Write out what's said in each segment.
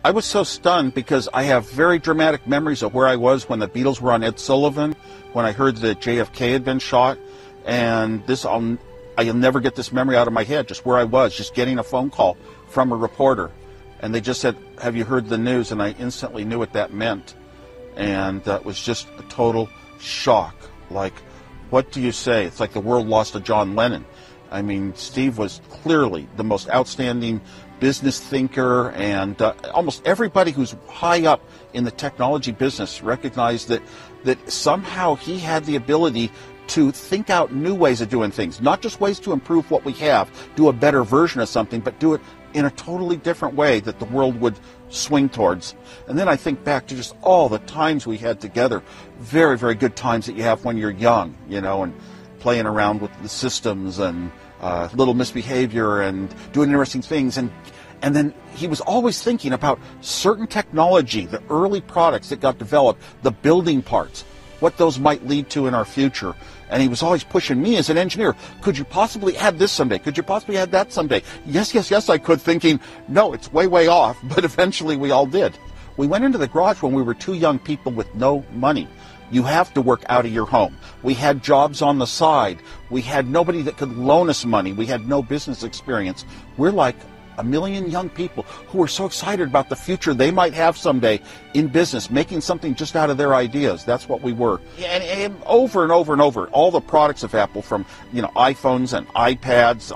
I was so stunned because I have very dramatic memories of where I was when the Beatles were on Ed Sullivan, when I heard that JFK had been shot, and I'll never get this memory out of my head, just where I was, just getting a phone call from a reporter. And they just said, "Have you heard the news?" And I instantly knew what that meant. And it was just a total shock. Like, what do you say? It's like the world lost a John Lennon. I mean, Steve was clearly the most outstanding business thinker, and almost everybody who's high up in the technology business recognized that somehow he had the ability to think out new ways of doing things, not just ways to improve what we have, do a better version of something, but do it in a totally different way that the world would swing towards. And then I think back to just all the times we had together, very, very good times that you have when you're young, and playing around with the systems and little misbehavior and doing interesting things. And then he was always thinking about certain technology, the early products that got developed, the building parts, what those might lead to in our future. And he was always pushing me as an engineer. Could you possibly add this someday? Could you possibly add that someday? Yes, I could, thinking, no, it's way, way off. But eventually we all did. We went into the garage when we were two young people with no money. You have to work out of your home. We had jobs on the side. We had nobody that could loan us money. We had no business experience. We're like a million young people who were so excited about the future they might have someday in business, making something just out of their ideas. That's what we were. And over and over and over, all the products of Apple, from iPhones and iPads,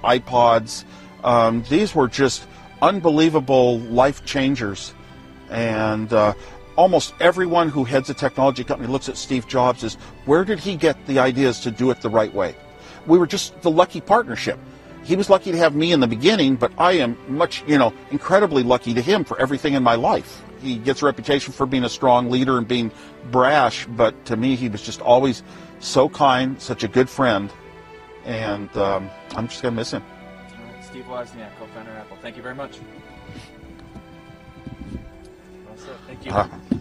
iPods, these were just unbelievable life changers. And almost everyone who heads a technology company looks at Steve Jobs as, where did he get the ideas to do it the right way? We were just the lucky partnership. He was lucky to have me in the beginning, but I am incredibly lucky to him for everything in my life. He gets a reputation for being a strong leader and being brash, but to me, he was just always so kind, such a good friend, and I'm just going to miss him. All right, Steve Wozniak, co-founder of Apple. Thank you very much. Well said. Thank you.